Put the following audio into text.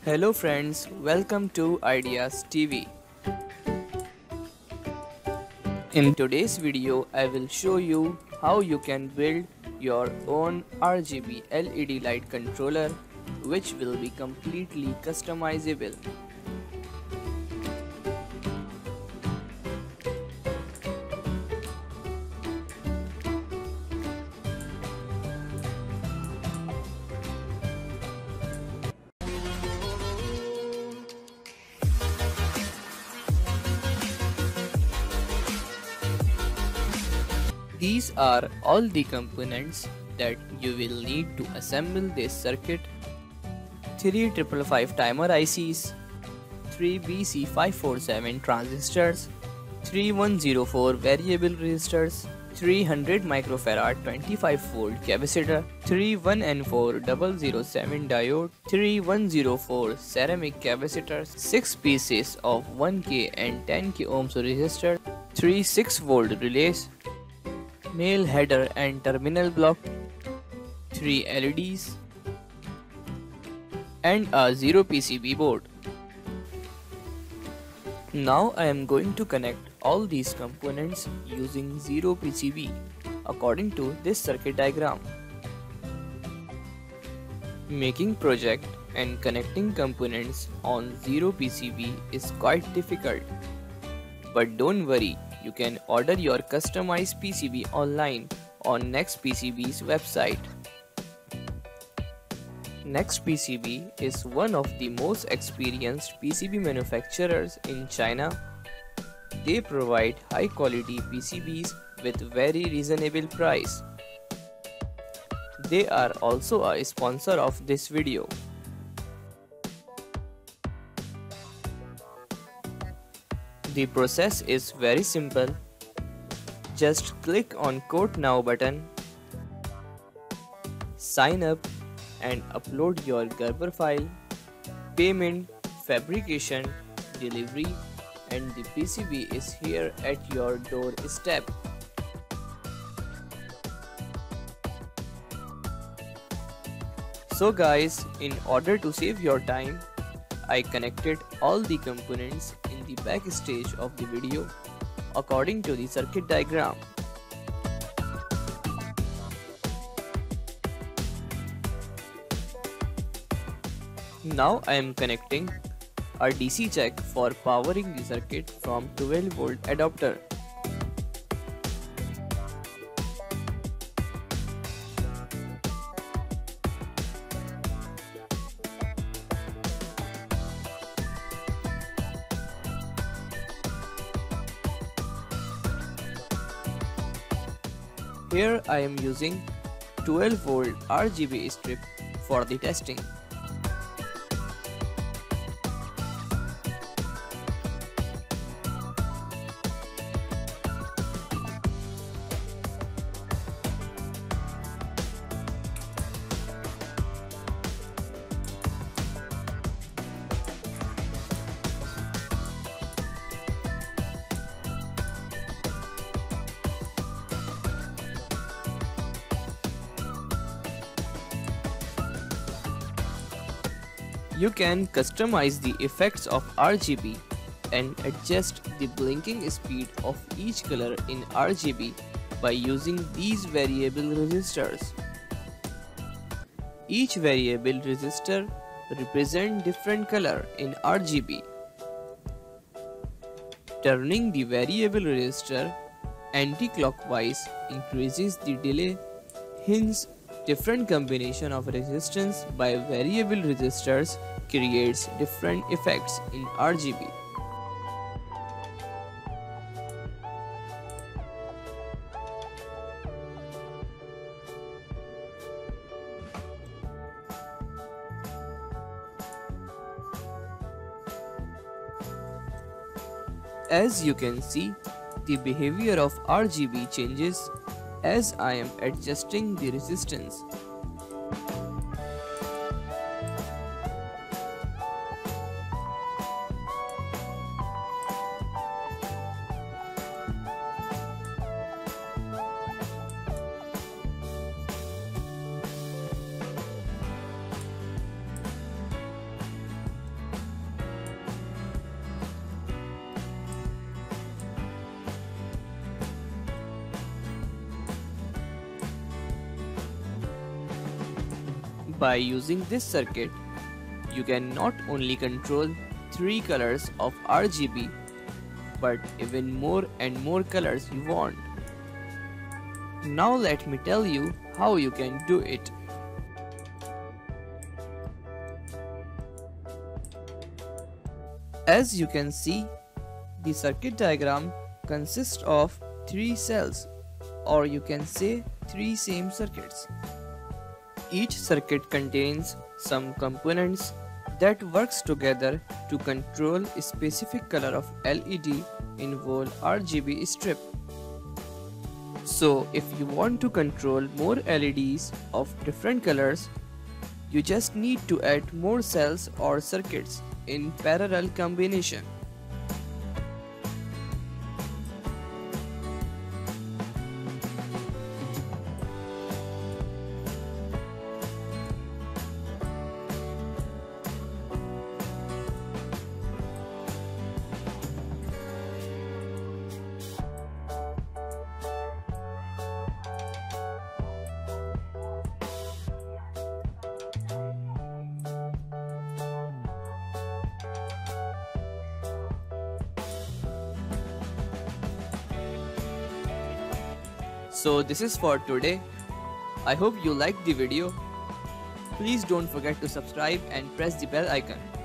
Hello friends, welcome to Ideas TV. In today's video, I will show you how you can build your own RGB LED light controller which will be completely customizable. These are all the components that you will need to assemble this circuit: 3 555 timer ICs, 3 BC547 transistors, 3104 variable resistors, 300 microfarad 25V capacitor, 3 1N4007 diode, 3 104 ceramic capacitors, 6 pieces of 1K and 10K ohms resistor, 3 6V relays, male header and terminal block, 3 LEDs, and a 0 PCB board. Now I am going to connect all these components using 0 PCB according to this circuit diagram. Making project and connecting components on 0 PCB is quite difficult. But don't worry, you can order your customized PCB online on NextPCB's website. NextPCB is one of the most experienced PCB manufacturers in China. They provide high quality PCBs with very reasonable price. They are also a sponsor of this video. The process is very simple. Just click on Quote Now button, sign up and upload your Gerber file, payment, fabrication, delivery, and the PCB is here at your doorstep. So guys, in order to save your time, I connected all the components in the back stage of the video according to the circuit diagram. Now I am connecting a DC jack for powering the circuit from 12V adapter. Here I am using 12V RGB strip for the testing. You can customize the effects of RGB and adjust the blinking speed of each color in RGB by using these variable resistors. Each variable resistor represents different color in RGB. Turning the variable resistor anti-clockwise increases the delay, hence different combination of resistance by variable resistors creates different effects in RGB. As you can see, the behavior of RGB changes as I am adjusting the resistance. By using this circuit, you can not only control 3 colors of RGB, but even more and more colors you want. Now let me tell you how you can do it. As you can see, the circuit diagram consists of 3 cells, or you can say 3 same circuits. Each circuit contains some components that works together to control a specific color of LED in whole RGB strip. So if you want to control more LEDs of different colors, you just need to add more cells or circuits in parallel combination. So this is for today. I hope you liked the video. Please don't forget to subscribe and press the bell icon.